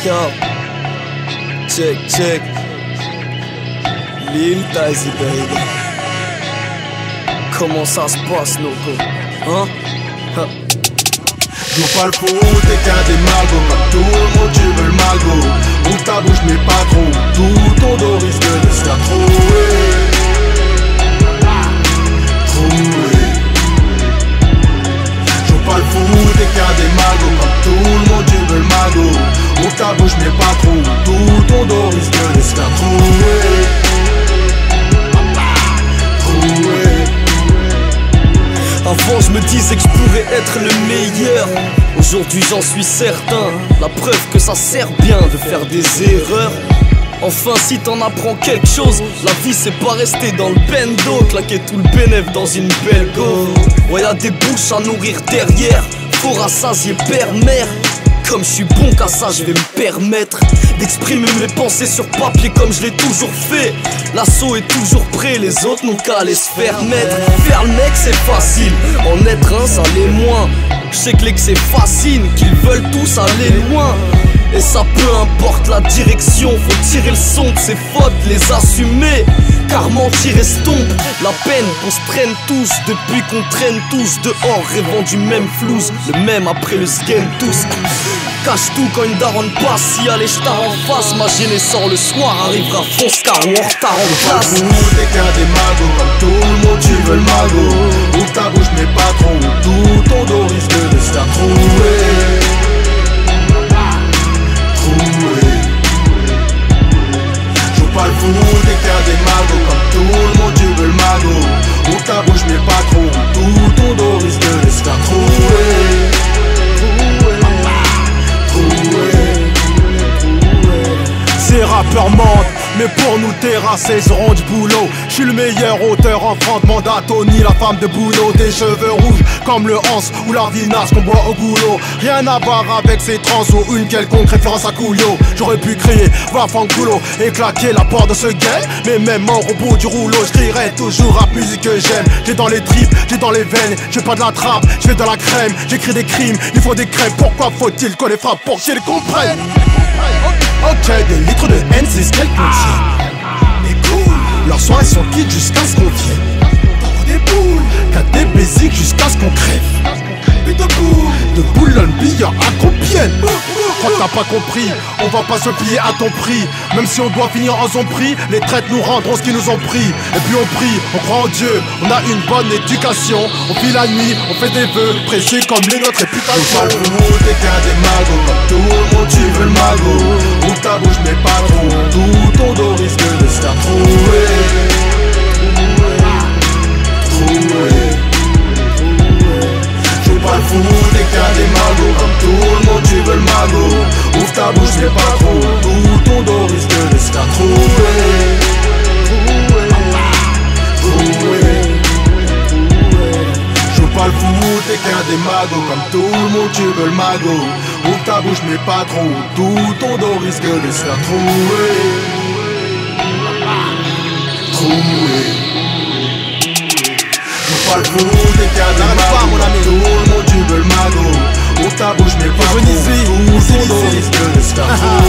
Yo, check. Lil Tazy baby. Comment ça se passe, Noko? Hein? Joue pas le foot, t'es qu'un des magos. Comme tout le monde, tu veux le magot. Ouvre ta bouche, mais pas trop. Tout ton dos risque de se faire trouer. Joue pas le foot, t'es qu'un des magos. Comme tout le monde, tu veux le magot. Ouvre ta bouche, mais pas trop. Tout ton dos risque de se faire trouer. Avant je me disais que je pourrais être le meilleur. Aujourd'hui j'en suis certain. La preuve que ça sert bien de faire des erreurs. Enfin si t'en apprends quelque chose, la vie c'est pas rester dans le bendo, claquer tout le bénéf dans une belle go. Ouais y'a des bouches à nourrir derrière, faut rassasier père-mère. Comme je suis bon qu'à ça, je vais me permettre d'exprimer mes pensées sur papier comme je l'ai toujours fait. L'assaut est toujours prêt, les autres n'ont qu'à aller se faire mettre. Faire le mec c'est facile, en être un ça l'est moins. Je sais que l'excès fascine, qu'ils veulent tous aller loin. Et ça peu importe la direction, faut tirer le son de ses fautes, les assumer. Car mentir estompe la peine qu'on se traîne tous. Depuis qu'on traîne tous dehors, rêvant du même flouze. Le même après le scan tous. Cache tout quand une daronne passe. Si allez j't'arre en face, ma gênée sort le soir, arrivera fonce car on retard en place. T'es qu'un des magos, comme tout le monde tu veux le magot. Ouvre ta bouche mais pas trop. Tout ton dos risque de se faire trouer. Joue pas le foot, t'es qu'un des magos. Comme tout le monde tu veux le magot. Ouvre ta bouche mais pas trop. Tout ton dos risque de se faire trouer. Ces rappeurs mentent, mais pour nous terrasser, ils auront du boulot. Je suis le meilleur auteur en France, demande à Tony, la femme de boulot. Des cheveux rouges comme le Hans ou la vinasse qu'on boit au boulot. Rien à voir avec ces trans ou une quelconque référence à Coolio. J'aurais pu crier, va fanculo, et claquer la porte de ce game. Mais même mort au bout du rouleau, je crierai toujours rap musique que j'aime. J'ai dans les tripes, j'ai dans les veines, je fais pas de la trappe, je fais de la crème. J'écris des crimes, il faut des crèmes. Pourquoi faut-il qu'on les frappe pour qu'ils comprennent? Ok, des litres de haine, c'est ce qu'elles contiennent. Mais cool, leurs soirées sont quittes jusqu'à ce qu'on vienne. Trop des boules, qu'à des basiques jusqu'à ce qu'on crève. Mais de Boulogne-Billancourt à Compiègne. Quand t'as pas compris, on va pas se plier à ton prix. Même si on doit finir en son prix, les traites nous rendront ce qu'ils nous ont pris. Et puis on prie, on croit en Dieu, on a une bonne éducation. On vit la nuit, on fait des vœux précieux comme les nôtres réputations. Pas le foot, t'es qu'un des magos. Comme tout le monde tu veux le magot. Ouvre ta bouche mais pas trop. Tout ton dos risque de se faire trouer. Joue pas le foot, t'es qu'un des magos. Comme tout le monde tu veux le magot. Ouvre ta bouche mais pas trop. Tout ton dos risque de se faire trouer. Joue pas le foot, t'es qu'un des magos. Comme tout le monde tu veux le magot. Ouvre ta bouche mais pas trop. Tout ton dos risque de se faire trouer. Joue pas le foot, t'es qu'un des magos. Tout le monde tu veux le magot. Ouvre ta bouche mais pas trop. Tout ton dos risque de se faire trouer.